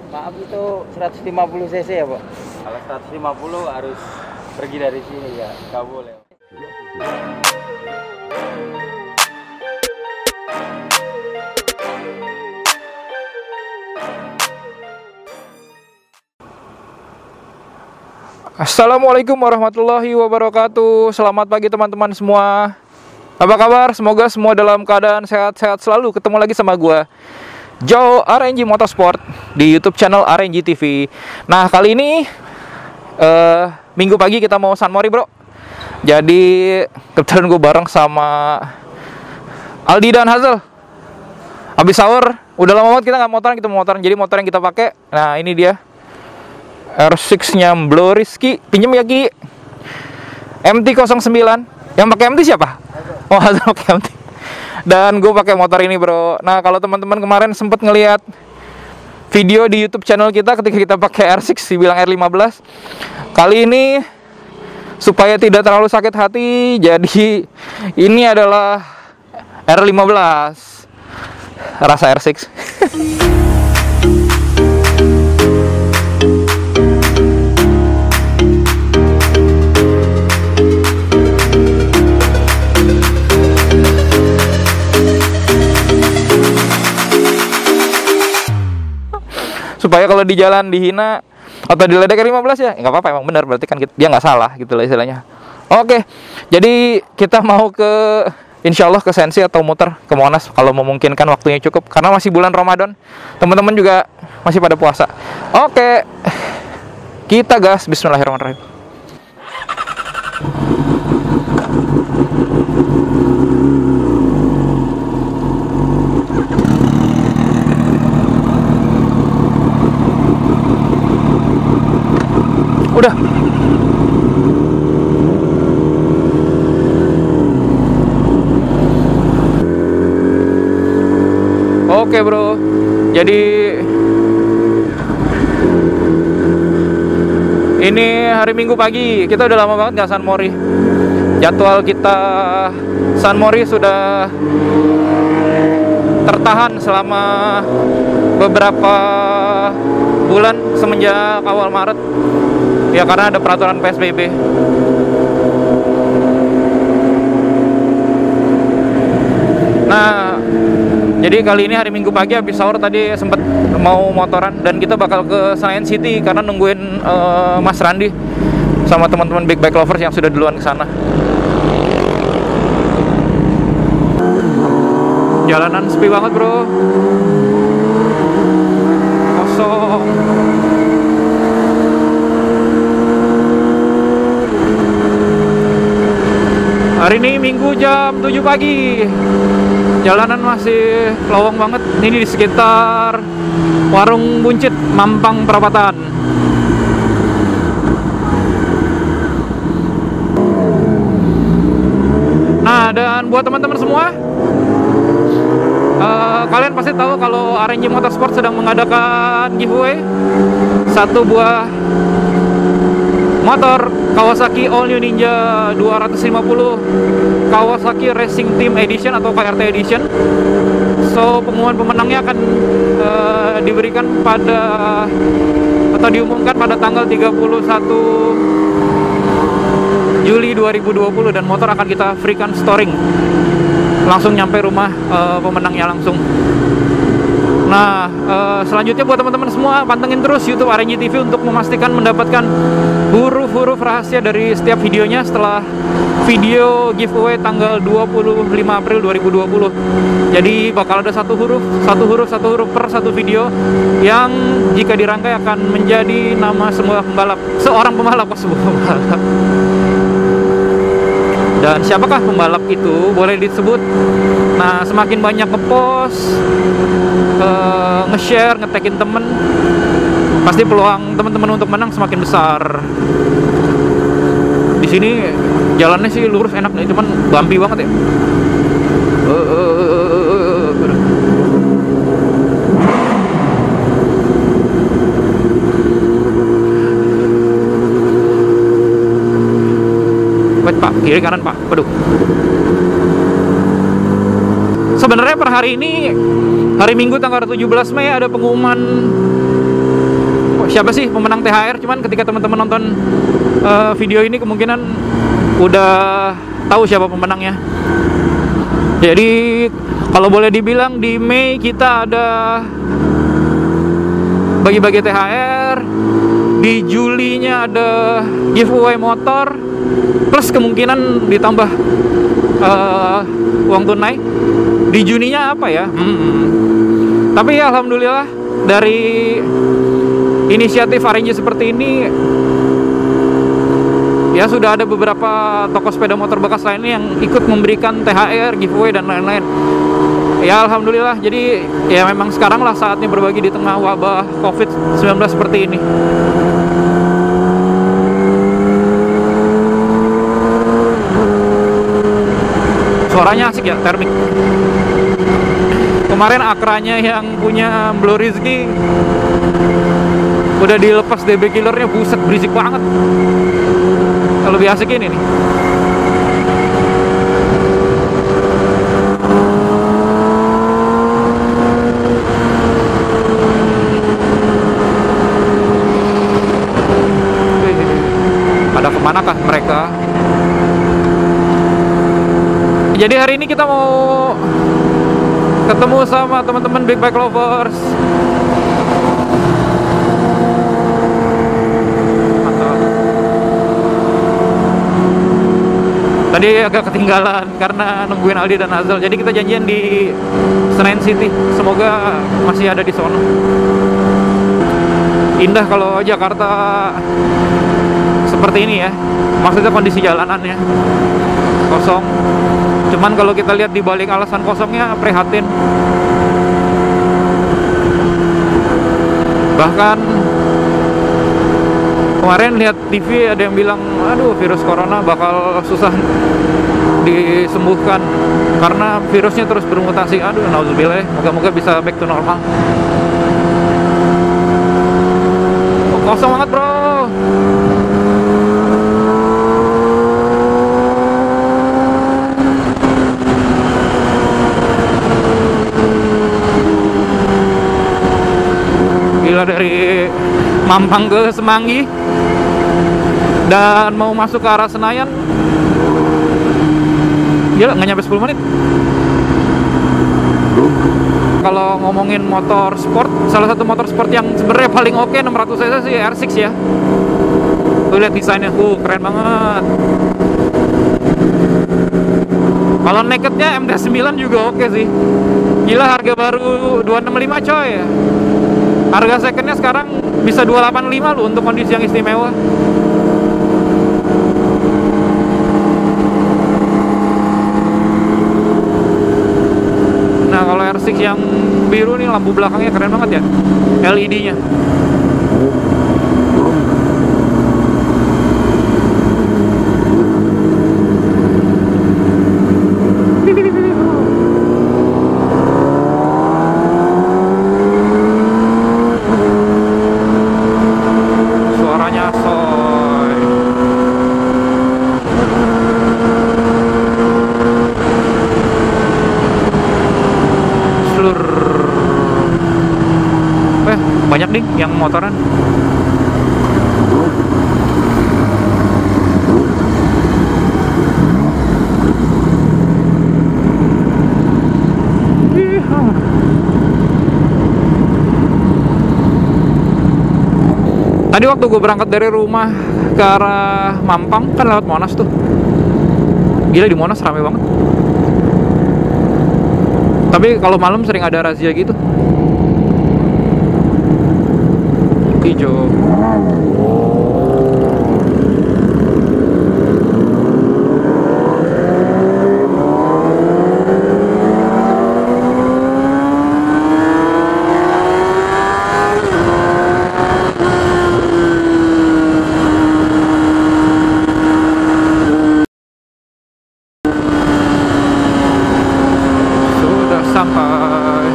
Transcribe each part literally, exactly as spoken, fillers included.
Maaf itu seratus lima puluh cc ya Pak? Kalau seratus lima puluh harus pergi dari sini ya, nggak boleh. Assalamualaikum warahmatullahi wabarakatuh. Selamat pagi teman-teman semua. Apa kabar? Semoga semua dalam keadaan sehat-sehat selalu. Ketemu lagi sama gue, Joe R N G Motorsport, di YouTube channel R N G T V. Nah, kali ini uh, Minggu pagi kita mau San Mori, bro. Jadi kebetulan gue bareng sama Aldi dan Hazel. Habis sahur, udah lama banget kita nggak motoran, kita mau motoran. Jadi motor yang kita pakai, nah ini dia, R enam-nya Blow Rizky, pinjem ya Ki. M T nol sembilan. Yang pakai M T siapa? Oh, Hazel pakai M T. Dan gue pakai motor ini, bro. Nah, kalau teman-teman kemarin sempet ngelihat video di YouTube channel kita ketika kita pakai R enam dibilang R lima belas. Kali ini supaya tidak terlalu sakit hati, jadi ini adalah R lima belas rasa R enam. Supaya kalau di jalan dihina atau diledek R lima belas ya nggak apa-apa, emang benar, berarti kan dia nggak salah gitu lah istilahnya. Oke, jadi kita mau ke, insya Allah ke Sensi atau muter ke Monas kalau memungkinkan, waktunya cukup karena masih bulan Ramadan, teman-teman juga masih pada puasa. Oke, kita gas, bismillahirrahmanirrahim. Udah. Oke, bro. Jadi ini hari Minggu pagi. Kita udah lama banget nggak San Mori. Jadwal kita San Mori sudah tertahan selama beberapa bulan semenjak awal Maret. Ya, karena ada peraturan P S B B. Nah, jadi kali ini hari Minggu pagi habis sahur tadi sempet mau motoran, dan kita bakal ke Senayan City karena nungguin uh, Mas Randi sama teman-teman Big Bike Lovers yang sudah duluan ke sana. Jalanan sepi banget, bro. Kosong. Hari ini Minggu jam tujuh pagi. Jalanan masih lowong banget. Ini di sekitar Warung Buncit, Mampang Perapatan. Nah, dan buat teman-teman semua, uh, kalian pasti tahu kalau R N G Motorsport sedang mengadakan giveaway satu buah motor Kawasaki All New Ninja dua ratus lima puluh Kawasaki Racing Team Edition atau K R T Edition. So, pengumuman pemenangnya akan uh, diberikan pada atau diumumkan pada tanggal tiga puluh satu Juli dua ribu dua puluh, dan motor akan kita freekan storing langsung nyampe rumah uh, pemenangnya langsung. Nah, uh, selanjutnya buat teman-teman semua, pantengin terus YouTube R N G T V untuk memastikan mendapatkan huruf-huruf rahasia dari setiap videonya setelah video giveaway tanggal dua puluh lima April dua ribu dua puluh. Jadi bakal ada satu huruf, satu huruf, satu huruf per satu video yang jika dirangkai akan menjadi nama semua pembalap, seorang pembalap, sebuah pembalap. Dan siapakah pembalap itu? Boleh disebut. Nah, semakin banyak nge-post, uh, nge-share, nge-tagin temen, pasti peluang teman-teman untuk menang semakin besar. Di sini jalannya sih lurus enak nih, cuman bumpy banget ya. Uh, uh, uh, uh, uh, uh. Wait, Pak, kiri kanan, Pak. Waduh. Sebenarnya per hari ini, hari Minggu tanggal tujuh belas Mei, ada pengumuman siapa sih pemenang T H R. Cuman ketika teman-teman nonton uh, video ini kemungkinan udah tahu siapa pemenangnya. Jadi kalau boleh dibilang di Mei kita ada bagi-bagi T H R, di Julinya ada giveaway motor, plus kemungkinan ditambah uh, uang tunai. Di Juninya apa ya? Hmm. Tapi ya alhamdulillah dari inisiatif R N G seperti ini, ya sudah ada beberapa toko sepeda motor bekas lainnya yang ikut memberikan T H R, giveaway dan lain-lain. Ya alhamdulillah, jadi ya memang sekarang lah saatnya berbagi di tengah wabah covid sembilan belas seperti ini. Suaranya asik ya, termik. Kemarin akranya yang punya Blue Rizky udah dilepas D B killernya, buset berisik banget. Lebih asik ini nih. Pada kemanakah mereka? Jadi hari ini kita mau ketemu sama teman-teman Big Bike Lovers. Mantap. Tadi agak ketinggalan karena nungguin Aldi dan Azal. Jadi kita janjian di Senayan City. Semoga masih ada di sono. Indah kalau Jakarta seperti ini ya. Maksudnya kondisi jalanannya kosong. Cuman kalau kita lihat di balik alasan kosongnya prihatin. Bahkan kemarin lihat T V ada yang bilang, aduh virus corona bakal susah disembuhkan karena virusnya terus bermutasi. Aduh, nauzubillah, moga-moga bisa back to normal. Oh, kosong banget bro. Dari Mampang ke Semanggi dan mau masuk ke arah Senayan, gila nggak nyampe sepuluh menit. Kalau ngomongin motor sport, salah satu motor sport yang sebenarnya paling oke enam ratus cc sih R enam ya. Tuh lihat desainnya, uh keren banget. Kalau nakednya M D sembilan juga oke sih. Gila, harga baru dua enam lima coy ya. Harga secondnya sekarang bisa dua delapan lima loh untuk kondisi yang istimewa. Nah kalau R enam yang biru nih lampu belakangnya keren banget ya, L E D-nya. Banyak nih yang motoran. Tadi waktu gue berangkat dari rumah ke arah Mampang kan lewat Monas tuh. Gila, di Monas rame banget. Tapi kalau malam sering ada razia gitu. Hijau. Sudah sampai.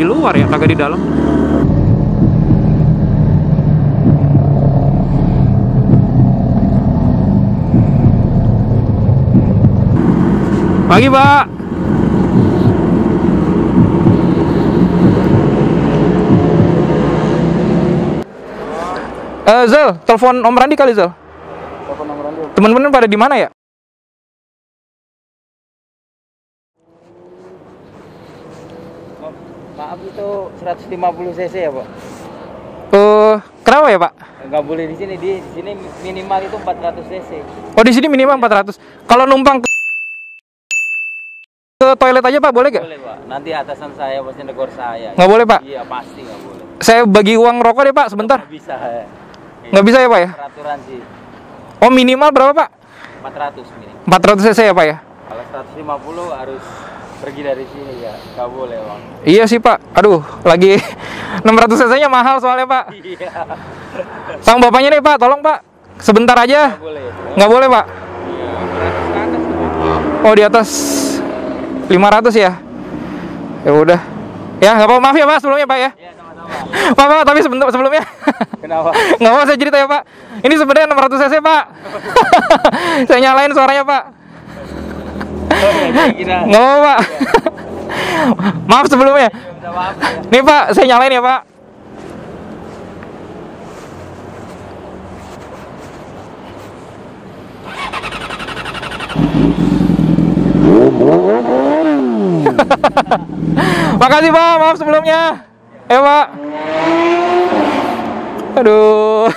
di luar ya, kagak di dalam. Pagi, Pak. Eh, Zal, telepon Om Randi kali, Zal. Telepon nomor Randi. Teman-teman pada di mana ya? Maaf, itu seratus lima puluh cc ya, Pak? Eh, kenapa ya, Pak? Nggak boleh di sini, di, di sini minimal itu empat ratus cc. Oh, di sini minimal empat ratus. Kalau numpang ke, ke toilet aja, Pak, boleh gak? Boleh, Pak. Nanti atasan saya pasti negor saya. Nggak boleh, Pak? Iya, pasti nggak boleh. Saya bagi uang rokok deh, Pak, sebentar. Nggak bisa ya. Nggak bisa ya, Pak ya? Peraturan sih Oh, minimal berapa, Pak? empat ratus minimal. empat ratus cc ya, Pak ya? Kalau seratus lima puluh harus pergi dari sini ya. Nggak boleh, Bang. Iya sih, Pak. Aduh, lagi enam ratus cc-nya mahal soalnya, Pak. Iya. Sama bapaknya nih, Pak, tolong, Pak. Sebentar aja. Nggak boleh. Nggak boleh, Pak. Iya, seratus ke atas tuh. Oh, di atas lima ratus ya? Ya udah. Ya, nggak apa-apa. Maaf ya, Pak, sebelumnya, Pak ya. Iya, sama-sama. Pak, Pak, tapi sebentar sebelumnya. Kenapa? Nggak mau saya cerita ya, Pak. Ini sebenarnya enam ratus cc, Pak. Saya nyalain suaranya, Pak. Oh, ya, saya kira. Nggak mau, Pak. Maaf sebelumnya. Minta maaf ya. Nih, Pak, saya nyalain ya, Pak. Makasih, Pak, maaf sebelumnya. Eh, Pak. Aduh.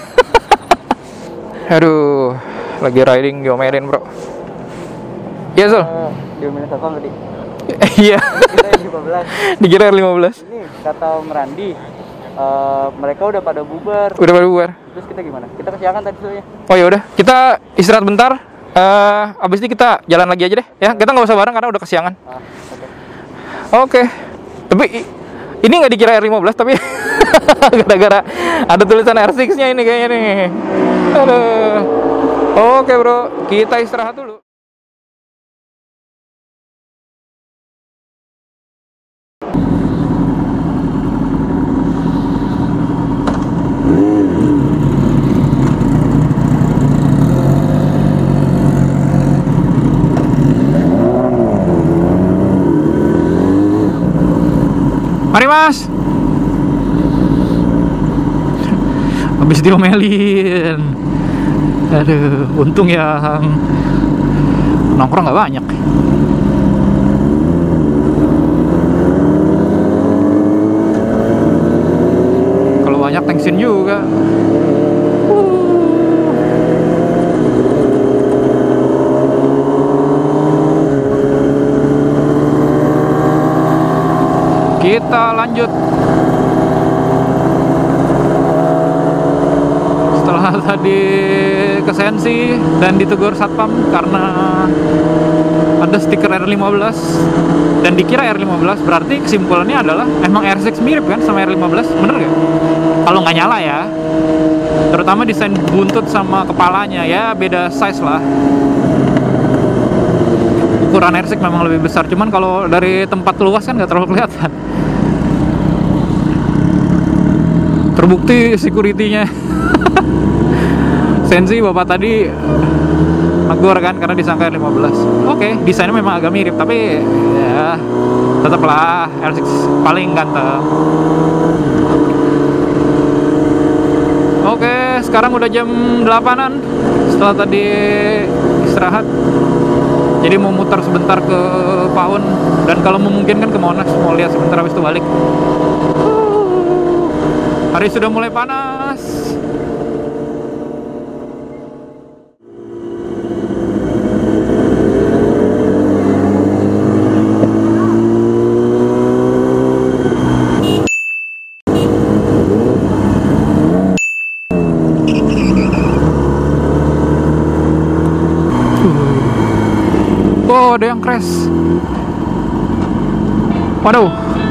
Aduh, lagi riding diomelin, Bro. Iya, Zul. Diomelin satpam tadi. Iya. Kita yang lima belas. Dikira R lima belas. Ini kata Om Randi, eh, mereka udah pada bubar. Udah pada bubar. Terus kita gimana? Kita kesiangan tadi soalnya. Oh ya udah, kita istirahat bentar. Eh, abis ini kita jalan lagi aja deh, ya. Kita nggak usah bareng karena udah kesiangan. Ah, oke. Oke. Tapi i- ini nggak dikira R lima belas tapi gara-gara ada tulisan R enam-nya ini kayaknya nih. Aduh. Oke, Bro. Kita istirahat dulu. Mari, Mas. Habis diomelin. Aduh, untung yang nongkrong nggak banyak. Kalau banyak tensin juga. Kita lanjut. Setelah tadi ke Sensi dan ditegur satpam karena ada stiker R lima belas dan dikira R lima belas, berarti kesimpulannya adalah emang R enam mirip kan sama R lima belas, bener gak? Kalau nggak nyala ya, terutama desain buntut sama kepalanya ya beda size lah. Ukuran R enam memang lebih besar, cuman kalau dari tempat luas kan nggak terlalu kelihatan. Terbukti security-nya Sensi bapak tadi negor kan karena disangka R lima belas. Oke, desainnya memang agak mirip tapi ya tetaplah R enam paling ganteng. Oke, sekarang udah jam delapanan setelah tadi istirahat. Jadi mau muter sebentar ke Paun dan kalau memungkinkan ke Monas, mau lihat sebentar habis itu balik. Hari sudah mulai panas. Oh, ada yang crash. Waduh.